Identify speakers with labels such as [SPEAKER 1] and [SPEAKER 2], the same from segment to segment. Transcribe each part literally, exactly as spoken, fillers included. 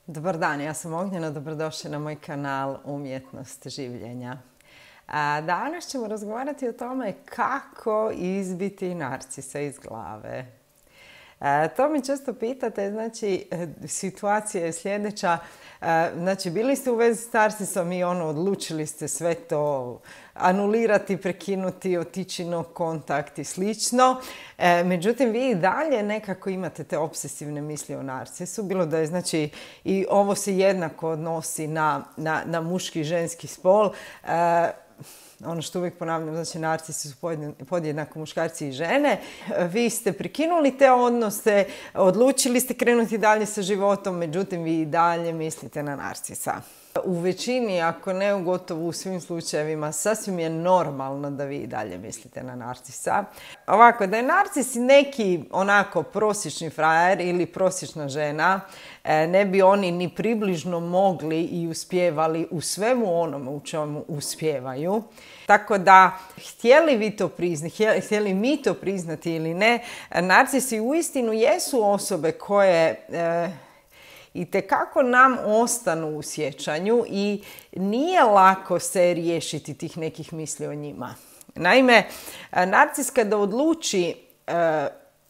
[SPEAKER 1] Dobar dan, ja sam Ognjena, dobrodošli na moj kanal Umjetnost življenja. A danas ćemo razgovarati o tome kako izbiti narcisa iz glave. A, to mi često pitate, znači situacija je sljedeća, a, znači bili ste u vezi s narcisom i ono, odlučili ste sve to anulirati, prekinuti, otići no kontakt i slično. E, međutim, vi i dalje nekako imate te obsesivne misli o narcisu, bilo da je, znači, i ovo se jednako odnosi na, na, na muški i ženski spol. E, ono što uvijek ponavljam, znači narcisi su podjednako muškarci i žene. Vi ste prekinuli te odnose, odlučili ste krenuti dalje sa životom, međutim vi i dalje mislite na narcisa. U većini, ako ne u gotovo u svim slučajevima, sasvim je normalno da vi i dalje mislite na narcisa. Ovako, da je narcis neki onako prosječni frajer ili prosječna žena, ne bi oni ni približno mogli i uspijevali u svemu onome u čemu uspijevaju. Tako da, htjeli vi to priznati, htjeli mi to priznati ili ne, narcisi uistinu jesu osobe koje e, itekako nam ostanu u sjećanju i nije lako se riješiti tih nekih misli o njima. Naime, narcis kada odluči e,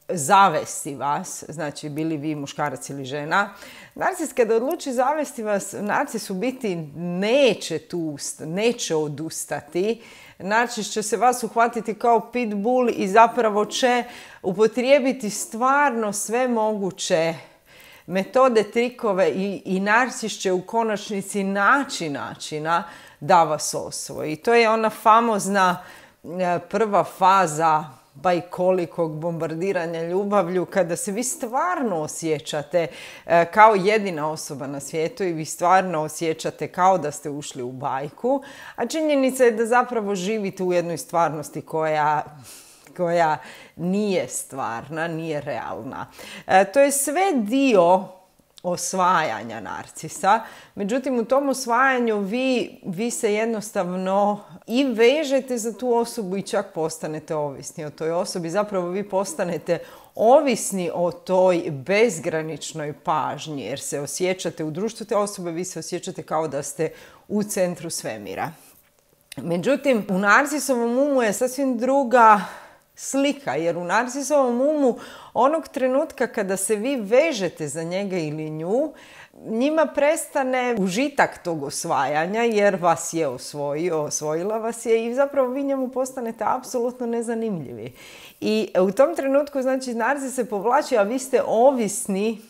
[SPEAKER 1] zavesti vas, znači bili vi muškarac ili žena, narcis kada odluči zavesti vas, narcis u biti neće tust, neće odustati. Narcis će se vas uhvatiti kao pitbull i zapravo će upotrijebiti stvarno sve moguće metode, trikove i, i narcis će u konačnici naći načina da vas osvoji. To je ona famozna e, prva faza bajkolikog bombardiranja ljubavlju, kada se vi stvarno osjećate e, kao jedina osoba na svijetu i vi stvarno osjećate kao da ste ušli u bajku, a činjenica je da zapravo živite u jednoj stvarnosti koja koja nije stvarna, nije realna. E, to je sve dio osvajanja narcisa, međutim u tom osvajanju vi, vi se jednostavno i vežete za tu osobu i čak postanete ovisni o toj osobi. Zapravo vi postanete ovisni o toj bezgraničnoj pažnji jer se osjećate u društvu te osobe, vi se osjećate kao da ste u centru svemira. Međutim, u narcisovom umu je sasvim druga slika, jer u narcisovom umu onog trenutka kada se vi vežete za njega ili nju, njima prestane užitak tog osvajanja jer vas je osvojio, osvojila vas je i zapravo vi njemu postanete apsolutno nezanimljivi. I u tom trenutku, znači, narcis se povlači, a vi ste ovisni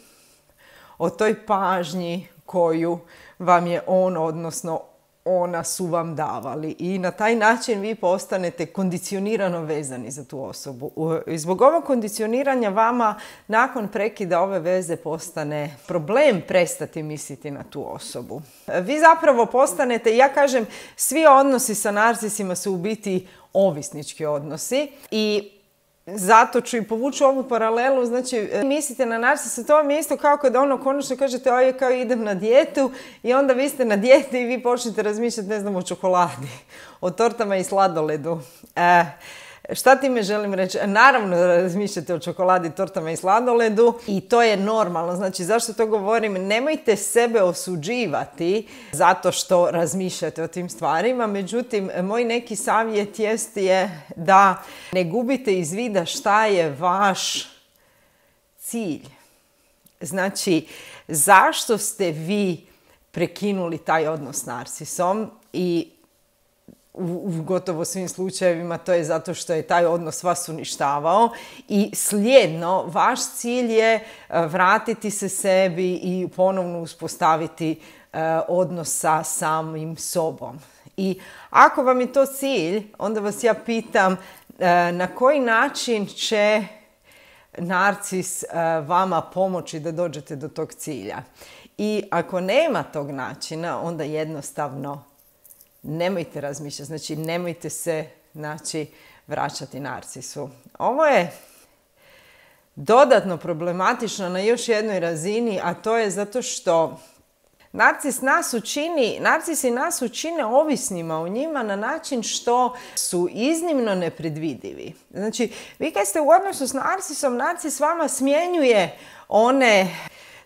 [SPEAKER 1] o toj pažnji koju vam je on, odnosno ona su vam davali i na taj način vi postanete kondicionirano vezani za tu osobu. I zbog ovog kondicioniranja vama nakon prekida ove veze postane problem prestati misliti na tu osobu. Vi zapravo postanete, ja kažem, svi odnosi sa narcisima su u biti ovisnički odnosi i zato ću i povući ovu paralelu, znači mislite na narcisa, to vam je isto kao kada ono konačno kažete oj, kao idem na dijetu i onda vi ste na dijeti i vi počnete razmišljati, ne znam, o čokoladi, o tortama i sladoledu. E, šta time želim reći? Naravno da razmišljate o čokoladi, tortama i sladoledu i to je normalno. Znači, zašto to govorim? Nemojte sebe osuđivati zato što razmišljate o tim stvarima. Međutim, moj neki savjet jest je da ne gubite iz vida šta je vaš cilj. Znači, zašto ste vi prekinuli taj odnos s narcisom i u gotovo svim slučajevima to je zato što je taj odnos vas uništavao i slijedno vaš cilj je vratiti se sebi i ponovno uspostaviti odnos sa samim sobom. I ako vam je to cilj, onda vas ja pitam na koji način će narcis vama pomoći da dođete do tog cilja. I ako nema tog načina, onda jednostavno nemojte razmišljati, znači nemojte se, znači, vraćati narcisu. Ovo je dodatno problematično na još jednoj razini, a to je zato što narcis nas učini, narcisi nas učine ovisnima o njima na način što su iznimno nepredvidivi. Znači, vi kad ste u odnosu s narcisom, narcis vama smjenjuje one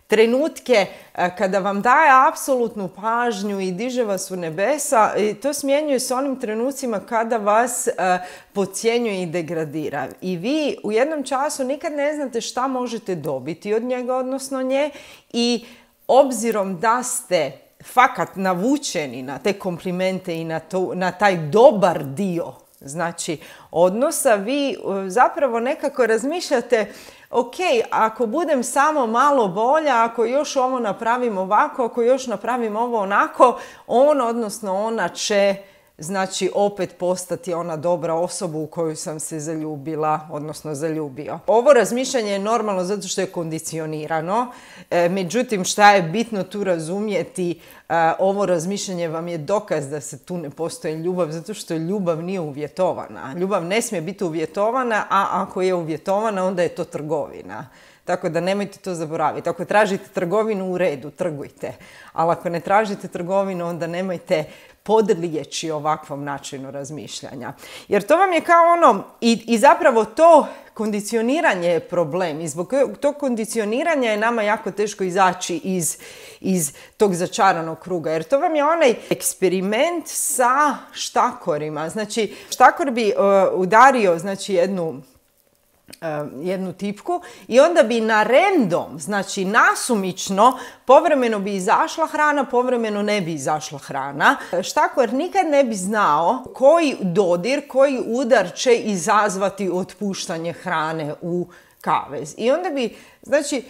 [SPEAKER 1] trenutke kada vam daje apsolutnu pažnju i diže vas u nebesa, i to smjenjuje s onim trenucima kada vas podcjenjuje i degradira. I vi u jednom času nikad ne znate šta možete dobiti od njega, odnosno nje, i obzirom da ste fakat navučeni na te komplimente i na, to, na taj dobar dio, znači, odnosa, vi zapravo nekako razmišljate, ok, ako budem samo malo bolja, ako još ovo napravim ovako, ako još napravim ovo onako, on, odnosno ona će, znači, opet postati ona dobra osoba u koju sam se zaljubila, odnosno zaljubio. Ovo razmišljanje je normalno zato što je kondicionirano, e, međutim, šta je bitno tu razumjeti, e, ovo razmišljanje vam je dokaz da se tu ne postoji ljubav, zato što ljubav nije uvjetovana. Ljubav ne smije biti uvjetovana, a ako je uvjetovana, onda je to trgovina. Tako da nemojte to zaboraviti. Ako tražite trgovinu, u redu, trgujte. Ali ako ne tražite trgovinu, onda nemojte podlijeći ovakvom načinu razmišljanja. Jer to vam je kao ono, i, i zapravo to kondicioniranje je problem. I zbog tog kondicioniranja je nama jako teško izaći iz, iz tog začaranog kruga. Jer to vam je onaj eksperiment sa štakorima. Znači, štakor bi uh, udario, znači, jednu jednu tipku i onda bi na random, znači nasumično, povremeno bi izašla hrana, povremeno ne bi izašla hrana. Štakor nikad ne bi znao koji dodir, koji udar će izazvati otpuštanje hrane u kavez. I onda bi, znači,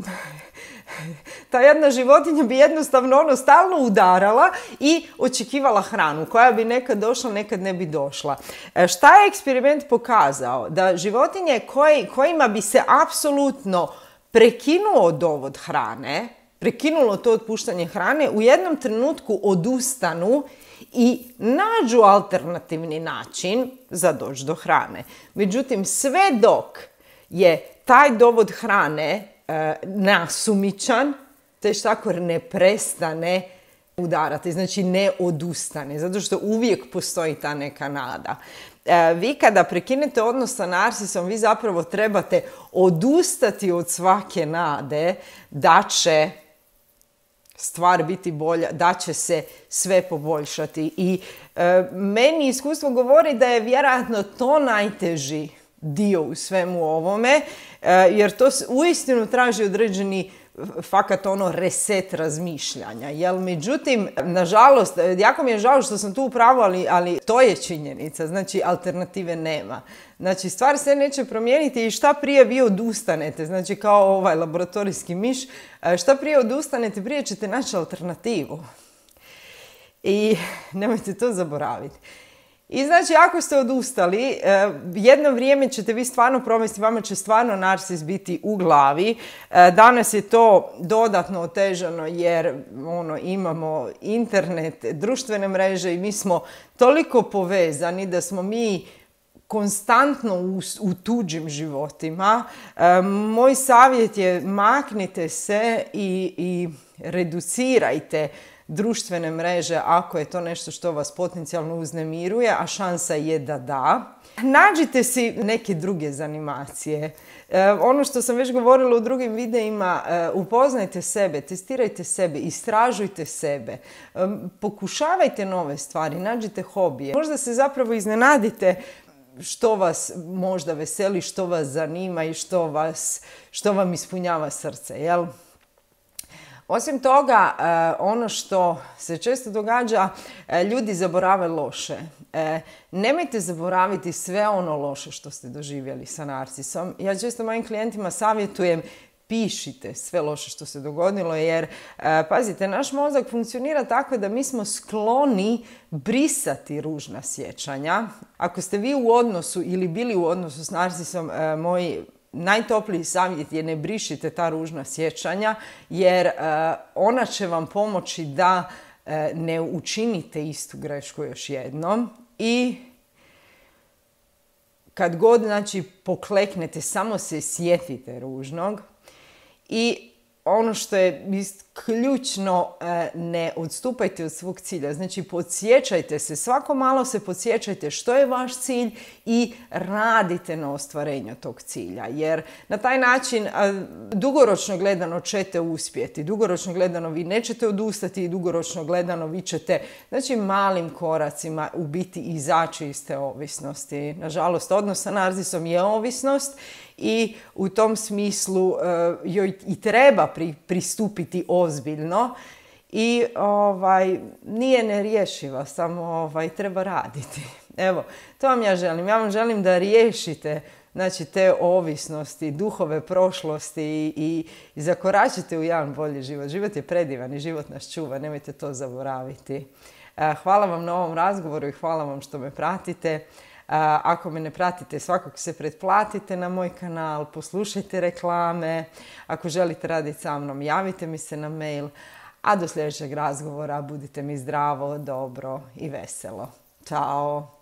[SPEAKER 1] ta jedna životinja bi jednostavno ono stalno udarala i očekivala hranu koja bi nekad došla, nekad ne bi došla. E, šta je eksperiment pokazao? Da životinje koji, kojima bi se apsolutno prekinuo dovod hrane, prekinulo to otpuštanje hrane, u jednom trenutku odustanu i nađu alternativni način za doći do hrane. Međutim, sve dok je taj dovod hrane e, nasumičan, taj štakor ne prestane udarati, znači ne odustane, zato što uvijek postoji ta neka nada. E, vi kada prekinete odnos sa narcisom, vi zapravo trebate odustati od svake nade da će stvar biti bolja, da će se sve poboljšati. I e, meni iskustvo govori da je vjerojatno to najteži dio u svemu ovome, jer to uistinu traži određeni fakat ono reset razmišljanja. Jel, međutim, nažalost, jako mi je žao što sam tu u pravu, ali, ali to je činjenica. Znači, alternative nema. Znači, stvar se neće promijeniti i šta prije vi odustanete, znači kao ovaj laboratorijski miš, šta prije odustanete, prije ćete naći alternativu. I nemojte to zaboraviti. I znači, ako ste odustali, jedno vrijeme ćete vi stvarno provesti, vama će stvarno narcis biti u glavi. Danas je to dodatno otežano jer ono, imamo internet, društvene mreže i mi smo toliko povezani da smo mi konstantno u, u tuđim životima. Moj savjet je maknite se i, i reducirajte društvene mreže ako je to nešto što vas potencijalno uznemiruje, a šansa je da da. Nađite si neke druge zanimacije. E, ono što sam već govorila u drugim videima, e, upoznajte sebe, testirajte sebe, istražujte sebe, e, pokušavajte nove stvari, nađite hobije. Možda se zapravo iznenadite što vas možda veseli, što vas zanima i što, vas, što vam ispunjava srce, jel? Osim toga, ono što se često događa, ljudi zaborave loše. Nemojte zaboraviti sve ono loše što ste doživjeli sa narcisom. Ja često mojim klijentima savjetujem, pišite sve loše što se dogodilo, jer, pazite, naš mozak funkcionira tako da mi smo skloni brisati ružna sjećanja. Ako ste vi u odnosu ili bili u odnosu s narcisom, moji najtopliji savjet je ne brišite ta ružna sjećanja, jer uh, ona će vam pomoći da uh, ne učinite istu grešku još jednom. I kad god, znači, pokleknete, samo se sjetite ružnog. I ono što je ključno ne odstupajte od svog cilja. Znači, podsjećajte se, svako malo se podsjećajte što je vaš cilj i radite na ostvarenju tog cilja. Jer na taj način dugoročno gledano ćete uspjeti. Dugoročno gledano vi nećete odustati i dugoročno gledano vi ćete, znači, malim koracima u biti izaći iz te ovisnosti. Nažalost, odnos sa narcisom je ovisnost i u tom smislu uh, joj i treba pri, pristupiti ozbiljno i ovaj, nije nerješiva, samo ovaj, treba raditi. Evo, to vam ja želim. Ja vam želim da riješite, znači, te ovisnosti, duhove prošlosti i, i, i zakoračite u jedan bolji život. Život je predivan i život nas čuva, nemojte to zaboraviti. Uh, hvala vam na ovom razgovoru i hvala vam što me pratite. Ako me ne pratite, svakako se pretplatite na moj kanal, poslušajte reklame. Ako želite raditi sa mnom, javite mi se na mail. A do sljedećeg razgovora budite mi zdravo, dobro i veselo. Ćao!